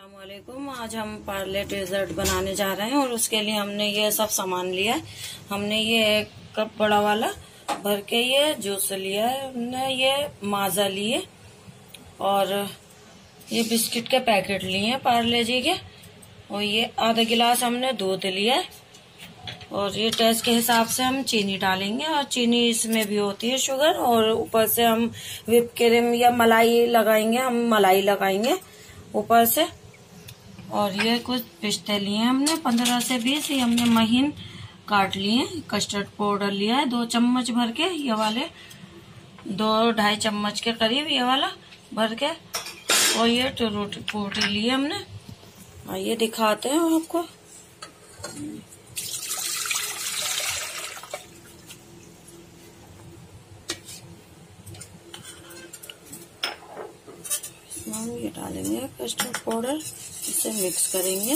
अस्सलामुअलैकुम। आज हम पार्ले डेजर्ट बनाने जा रहे हैं और उसके लिए हमने ये सब सामान लिया है। हमने ये 1 कप बड़ा वाला भर के ये जूस लिया है, हमने ये माजा लिए और ये बिस्किट के पैकेट लिए हैं पार्ले जी के, और ये आधा गिलास हमने दूध लिया है और ये टेस्ट के हिसाब से हम चीनी डालेंगे और चीनी इसमें भी होती है शुगर, और ऊपर से हम व्हिप क्रीम या मलाई लगाएंगे, हम मलाई लगाएंगे ऊपर से। और ये कुछ पिस्ते लिए हमने 15 से 20, ये हमने महीन काट लिए। कस्टर्ड पाउडर लिया है 2 चम्मच भर के, ये वाले 2-2.5 चम्मच के करीब ये वाला भर के, और ये फ्रूटी लिए हमने। आइए दिखाते हैं आपको। हम ये डालेंगे कस्टर्ड पाउडर, इसे मिक्स करेंगे।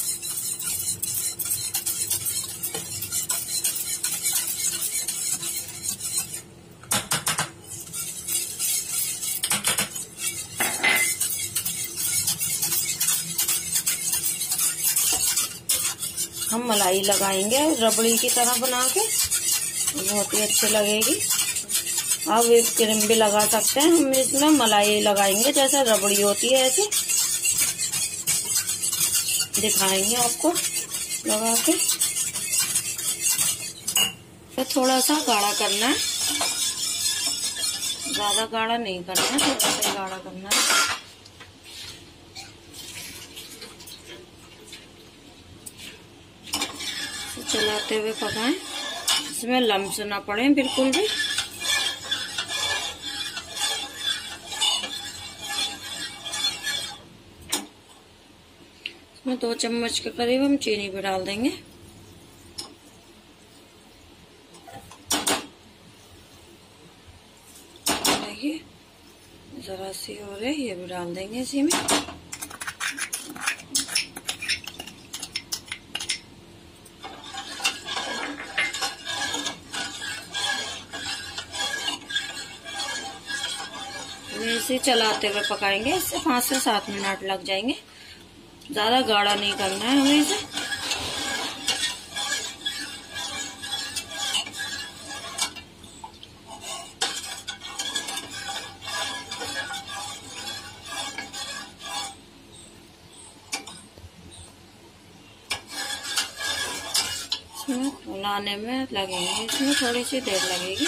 हम मलाई लगाएंगे रबड़ी की तरह बना के, बहुत ही अच्छी लगेगी। आप व्हिप क्रीम भी लगा सकते हैं, हम इसमें मलाई लगाएंगे जैसे रबड़ी होती है ऐसे दिखाएंगे आपको लगा के। तो थोड़ा सा गाढ़ा करना है, ज्यादा गाढ़ा नहीं करना है, थोड़ा सा गाढ़ा करना है। चलाते हुए पकाएं, इसमें लम्स ना पड़े बिल्कुल भी। इसमें 2 चम्मच के करीब हम चीनी भी डाल देंगे। देखिए जरा सी और है, ये भी डाल देंगे इसी में। इसे चलाते हुए पकाएंगे, इससे 5 से 7 मिनट लग जाएंगे। ज्यादा गाढ़ा नहीं करना है हमें इसे। इसमें फुलाने में लगेंगे, इसमें थोड़ी सी देर लगेगी,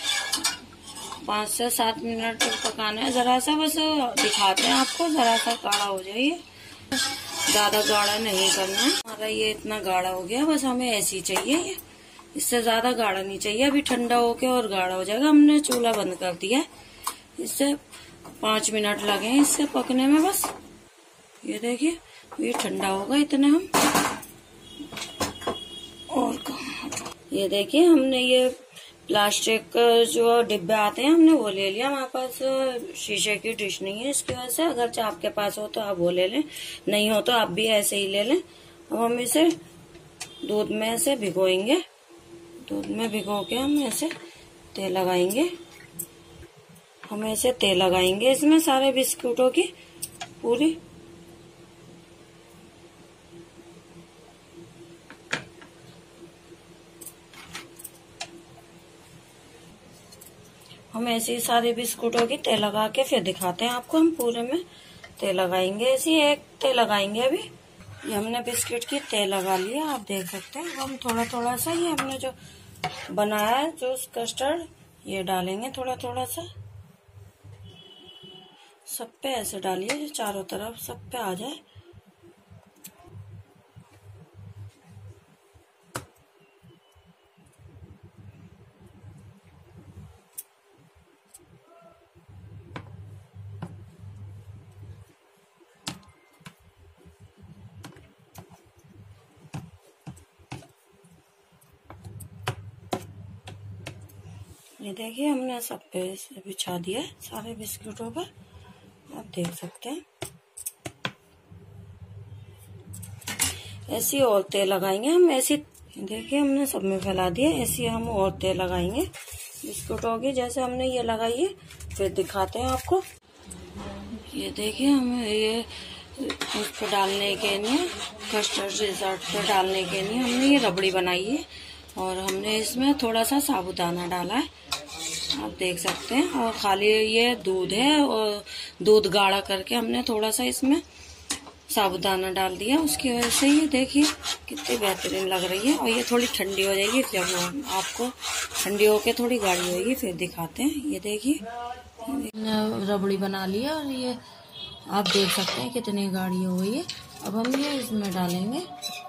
5 से 7 मिनट तक पकाना है। जरा सा बस दिखाते हैं आपको, जरा सा गाढ़ा हो जाइए, ज्यादा गाढ़ा नहीं करना है। हमारा ये इतना गाढ़ा हो गया, बस हमें ऐसी चाहिए ये, इससे ज्यादा गाढ़ा नहीं चाहिए। अभी ठंडा होके और गाढ़ा हो जाएगा। हमने चूल्हा बंद कर दिया है, इससे 5 मिनट लगे हैं इससे पकने में बस। ये देखिए ये ठंडा होगा इतने हम, और ये देखिए हमने ये प्लास्टिक जो डिब्बे आते हैं हमने वो ले लिया। हमारे पास शीशे की डिश नहीं है, इसकी वजह से अगर आपके पास हो तो आप वो ले लें, नहीं हो तो आप भी ऐसे ही ले लें। अब हम इसे दूध में ऐसे भिगोएंगे, दूध में भिगो के हम ऐसे तेल लगाएंगे। हम ऐसे तेल लगाएंगे इसमें सारे बिस्कुटों की पूरी। हम ऐसे ही सारे बिस्कुटों की तेल लगा के फिर दिखाते हैं आपको। हम पूरे में तेल लगाएंगे, ऐसे एक तेल लगाएंगे। अभी ये हमने बिस्किट की तेल लगा लिया, आप देख सकते हैं। हम थोड़ा थोड़ा सा ये हमने जो बनाया है जो कस्टर्ड, ये डालेंगे थोड़ा थोड़ा सा, सब पे ऐसे डालिए जो चारों तरफ सब पे आ जाए। ये देखिए हमने सब पे बिछा दिया है सारे बिस्कुटों पर, आप देख सकते हैं। ऐसी और तेल लगाएंगे हम, ऐसी देखिए हमने सब में फैला दिया। ऐसी हम और तेल लगाएंगे बिस्कुटों की, जैसे हमने ये लगाई है। फिर दिखाते हैं आपको। ये देखिए हम ये उसको डालने के लिए, कस्टर्ड डेजर्ट पर डालने के लिए हमने ये रबड़ी बनाई है और हमने इसमें थोड़ा सा साबुदाना डाला है, आप देख सकते हैं। और खाली ये दूध है और दूध गाढ़ा करके हमने थोड़ा सा इसमें साबुदाना डाल दिया, उसकी वजह से ये देखिए कितनी बेहतरीन लग रही है। और ये थोड़ी ठंडी हो जाएगी, जब आपको ठंडी होके थोड़ी गाढ़ी होगी फिर दिखाते हैं। ये देखिए रबड़ी बना लिया और ये आप देख सकते हैं कितनी गाढ़ी हो गई है। अब हम ये इसमें डालेंगे।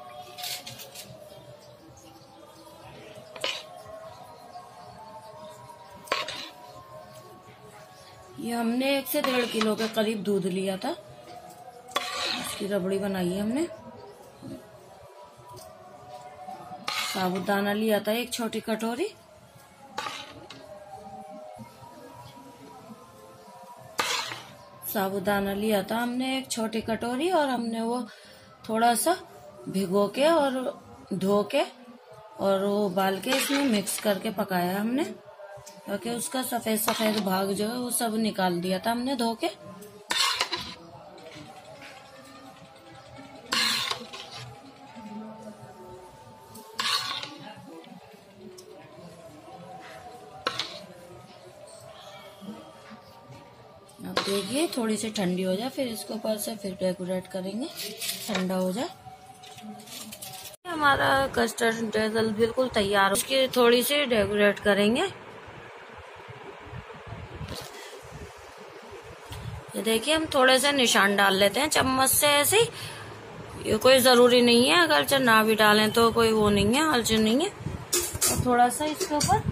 ये हमने 1 से 1.5 किलो के करीब दूध लिया था, इसकी रबड़ी बनाई है हमने। साबुदाना लिया था 1 छोटी कटोरी, साबुदाना लिया था हमने 1 छोटी कटोरी और हमने वो थोड़ा सा भिगो के और धो के और वो उबाल के इसमें मिक्स करके पकाया हमने, ताकि उसका सफेद सफेद भाग जो है वो सब निकाल दिया था हमने धो के। अब देखिए थोड़ी सी ठंडी हो जाए फिर इसके ऊपर से फिर डेकोरेट करेंगे, ठंडा हो जाए। हमारा कस्टर्ड डेजर्ट बिल्कुल तैयार, उसकी थोड़ी सी डेकोरेट करेंगे। ये देखिए हम थोड़े से निशान डाल लेते हैं चम्मच से ऐसे ही, ये कोई जरूरी नहीं है, अगर ना भी डालें तो कोई वो नहीं है, हर्ज नहीं है। और थोड़ा सा इसके ऊपर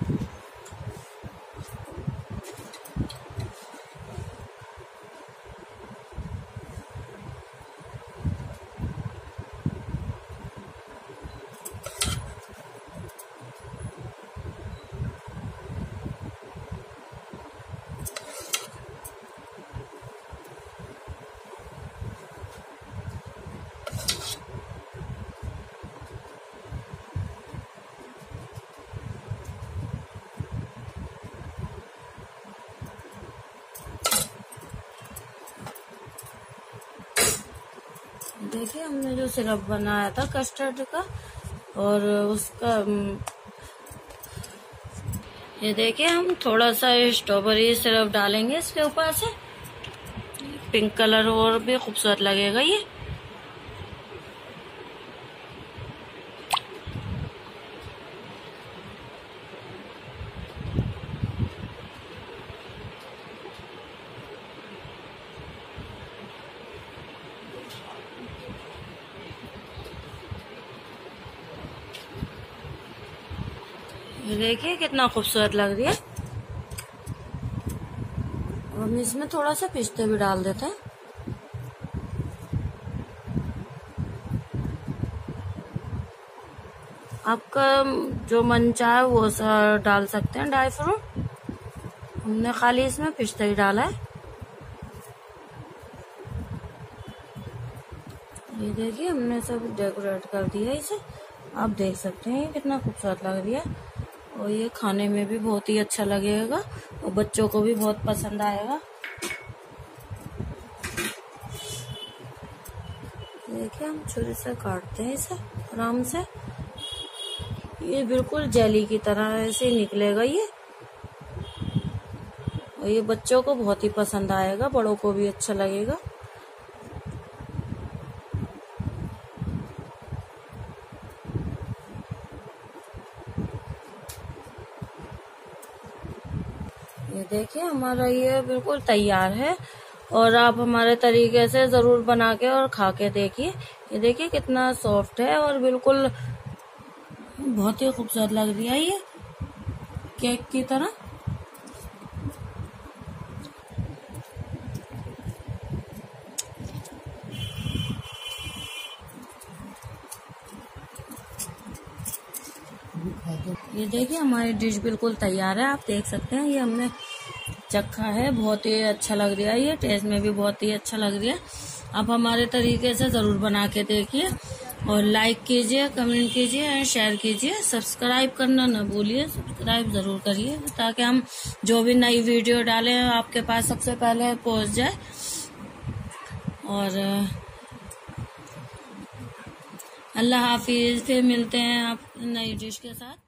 देखिए हमने जो सिरप बनाया था कस्टर्ड का और उसका ये देखिए हम थोड़ा सा स्ट्रॉबेरी सिरप डालेंगे इसके ऊपर से, पिंक कलर और भी खूबसूरत लगेगा ये। ये देखिए कितना खूबसूरत लग रही है। हम इसमें थोड़ा सा पिस्ते भी डाल देते हैं। आपका जो मन चाहे वो डाल सकते हैं ड्राई फ्रूट, हमने खाली इसमें पिस्ता ही डाला है। ये देखिए हमने सब डेकोरेट कर दिया इसे, आप देख सकते हैं कितना खूबसूरत लग रही है और ये खाने में भी बहुत ही अच्छा लगेगा और बच्चों को भी बहुत पसंद आएगा। देखिए हम छुरी से काटते हैं इसे आराम से, ये बिल्कुल जेली की तरह ऐसे निकलेगा ये, और ये बच्चों को बहुत ही पसंद आएगा, बड़ों को भी अच्छा लगेगा। ये देखिए हमारा ये बिल्कुल तैयार है और आप हमारे तरीके से जरूर बना के और खा के देखिए। ये देखिए कितना सॉफ्ट है और बिल्कुल बहुत ही खूबसूरत लग रही है ये केक की तरह। ये देखिए हमारी डिश बिल्कुल तैयार है, आप देख सकते हैं। ये हमने चखा है, बहुत ही अच्छा लग रहा है, ये टेस्ट में भी बहुत ही अच्छा लग रहा है। आप हमारे तरीके से जरूर बना के देखिए और लाइक कीजिए, कमेंट कीजिए एंड शेयर कीजिए। सब्सक्राइब करना ना भूलिए, सब्सक्राइब जरूर करिए ताकि हम जो भी नई वीडियो डालें आपके पास सबसे पहले पहुंच जाए। और अल्लाह हाफिज। फिर मिलते हैं आप नई डिश के साथ।